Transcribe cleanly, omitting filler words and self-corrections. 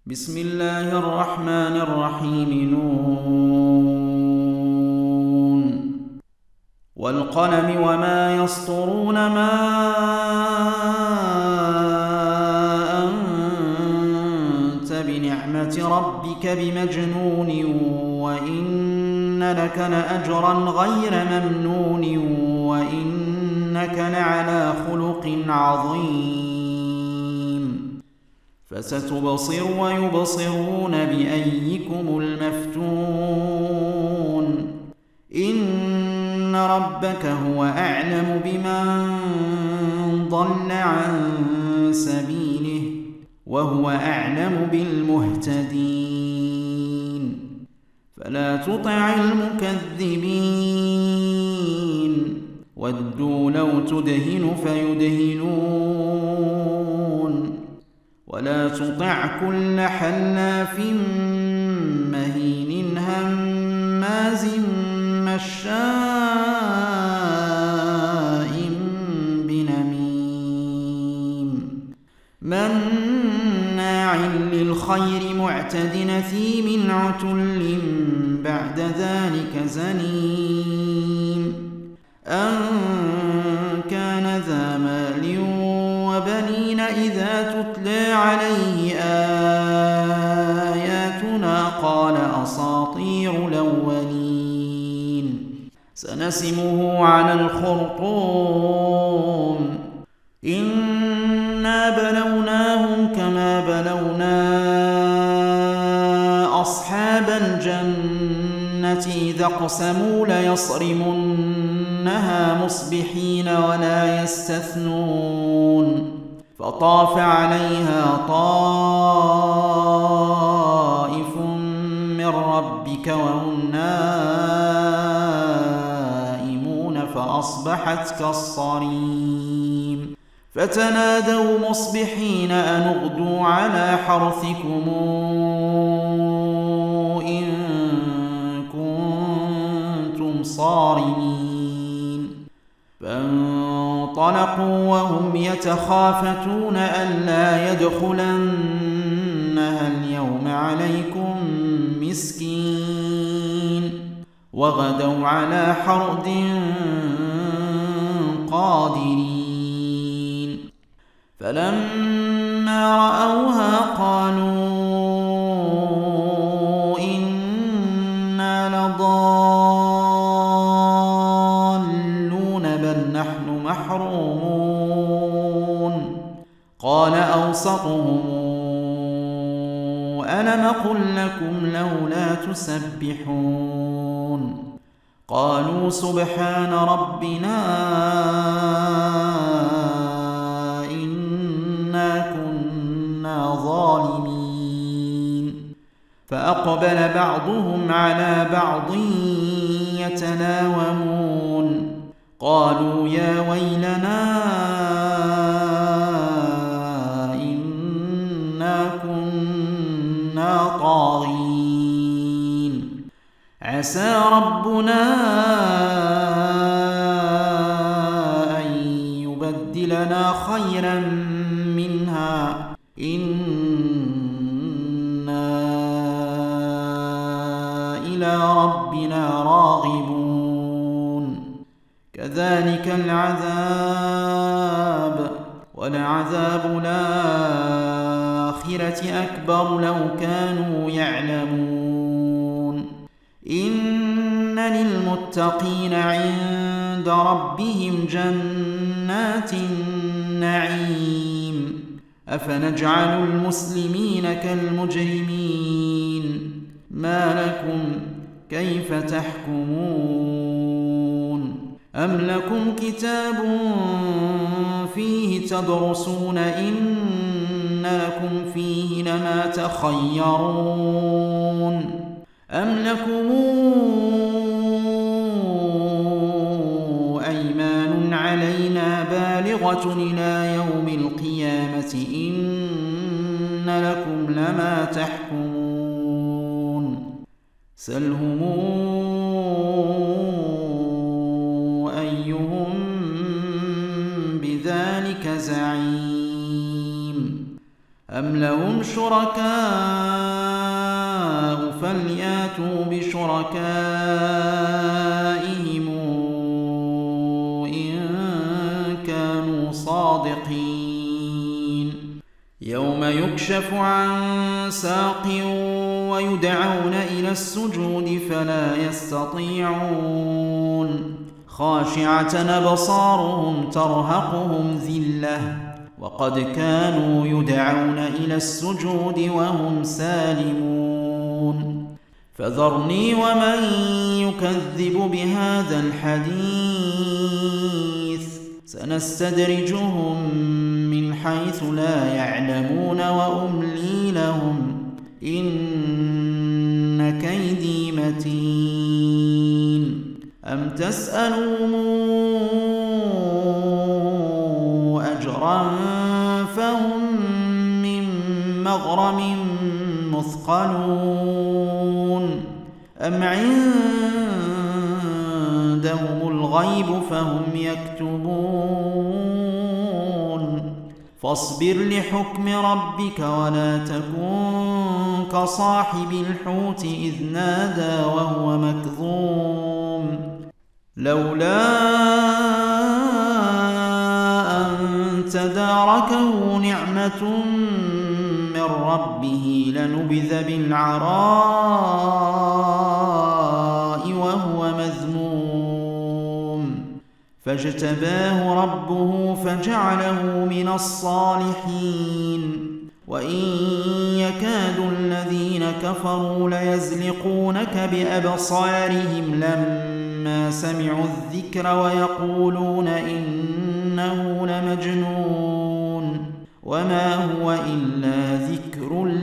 بسم الله الرحمن الرحيم والقلم وما يسطرون ما أنت بنعمة ربك بمجنون وإن لك لأجرا غير ممنون وإنك لعلى خلق عظيم فستبصر ويبصرون بأيكم المفتون إن ربك هو أعلم بمن ضل عن سبيله وهو أعلم بالمهتدين فلا تطع المكذبين ودوا لو تدهن فيدهنون ولا تطع كل حلاف مهين هماز مشاء بنميم مناع للخير معتد أثيم عتل بعد ذلك زنيم أن كان ذا مال وبنين إذا تتلى عليه آياتنا قال أساطير الأولين سنسمه على الخرطوم إنا بلوناهم كما بلونا أصحاب الجنة إذا اقسموا ليصرمنها مصبحين ولا يستثنون فطاف عليها طائف من ربك وهم نائمون فأصبحت كالصريم فتنادوا مصبحين أن اغدوا على حرثكم إن كنتم صارمين فانطلقوا وهم يتخافتون ألا يدخلنها اليوم عليكم مسكين وغدوا على حرد قادرين فلما رأوها قالوا إنا لضالون بل نحن محرومون قال أوسطهم ألم قل لكم لولا تسبحون قالوا سبحان ربنا إنا كنا ظالمين فأقبل بعضهم على بعض يتلاومون قالوا يا ويلنا إنا كنا طاغين عسى ربنا أن يبدلنا خيرا منها إنا إلى ربنا راغبون كذلك العذاب ولعذاب الآخرة أكبر لو كانوا يعلمون إن للمتقين عند ربهم جنات النعيم أفنجعل المسلمين كالمجرمين ما لكم كيف تحكمون أم لكم كتاب فيه تدرسون إن لكم فيه لما تخيرون أم لكم أيمان علينا بالغة إلى يوم القيامة إن لكم لما تحكمون سلهم أيهم بذلك زعيم أم لهم شركاء فلياتوا بشركائهم إن كانوا صادقين يوم يكشف عن ساق ويدعون إلى السجود فلا يستطيعون خاشعة أبصارهم ترهقهم ذلة وقد كانوا يدعون إلى السجود وهم سالمون فذرني ومن يكذب بهذا الحديث سنستدرجهم من حيث لا يعلمون وأملي لهم إن كيدي متين أم تسألهم أجرا فهم من مغرم مثقلون أم عندهم الغيب فهم يكتبون فاصبر لحكم ربك ولا تكن كصاحب الحوت إذ نادى وهو مكظوم لولا أن تداركه نعمة من ربه لنبذ بالعراء وهو مذموم فاجتباه ربه فجعله من الصالحين وإن يكاد الذين كفروا ليزلقونك بأبصارهم لما سمعوا الذكر ويقولون إنه لمجنون وما هو إلا ذكر